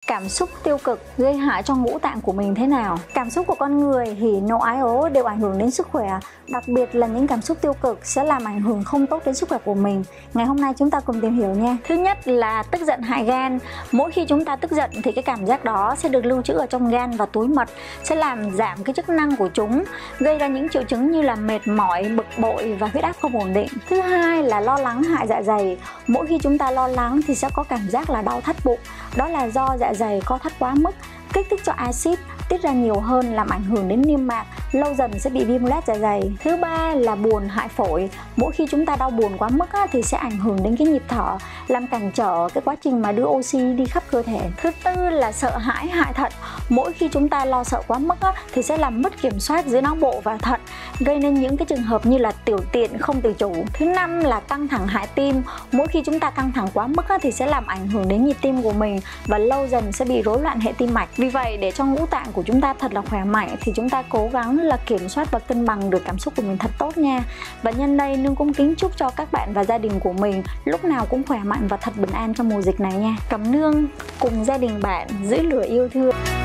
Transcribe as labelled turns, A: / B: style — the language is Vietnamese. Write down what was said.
A: cảm xúc tiêu cực gây hại cho ngũ tạng của mình thế nào. Cảm xúc của con người hỉ nộ ái ố đều ảnh hưởng đến sức khỏe, đặc biệt là những cảm xúc tiêu cực sẽ làm ảnh hưởng không tốt đến sức khỏe của mình. Ngày hôm nay chúng ta cùng tìm hiểu nha. Thứ nhất là tức giận hại gan. Mỗi khi chúng ta tức giận thì cái cảm giác đó sẽ được lưu trữ ở trong gan và túi mật, sẽ làm giảm cái chức năng của chúng, gây ra những triệu chứng như là mệt mỏi, bực bội và huyết áp không ổn định. Thứ hai là lo lắng hại dạ dày. Mỗi khi chúng ta lo lắng thì sẽ có cảm giác là đau thắt bụng. Đó là do dạ dày co thắt quá mức, kích thích cho axit tiết ra nhiều hơn, làm ảnh hưởng đến niêm mạc, lâu dần sẽ bị viêm loét dạ dày. Thứ ba là buồn hại phổi. Mỗi khi chúng ta đau buồn quá mức thì sẽ ảnh hưởng đến cái nhịp thở, làm cản trở cái quá trình mà đưa oxy đi khắp cơ thể. Thứ tư là sợ hãi hại thận. Mỗi khi chúng ta lo sợ quá mức thì sẽ làm mất kiểm soát giữa não bộ và thận, gây nên những cái trường hợp như là tiểu tiện không tự chủ. Thứ năm là căng thẳng hại tim. Mỗi khi chúng ta căng thẳng quá mức thì sẽ làm ảnh hưởng đến nhịp tim của mình và lâu dần sẽ bị rối loạn hệ tim mạch. Vì vậy để cho ngũ tạng của chúng ta thật là khỏe mạnh thì chúng ta cố gắng là kiểm soát và cân bằng được cảm xúc của mình thật tốt nha. Và nhân đây Nương cũng kính chúc cho các bạn và gia đình của mình lúc nào cũng khỏe mạnh và thật bình an trong mùa dịch này nha. Cảm Nương cùng gia đình bạn giữ lửa yêu thương.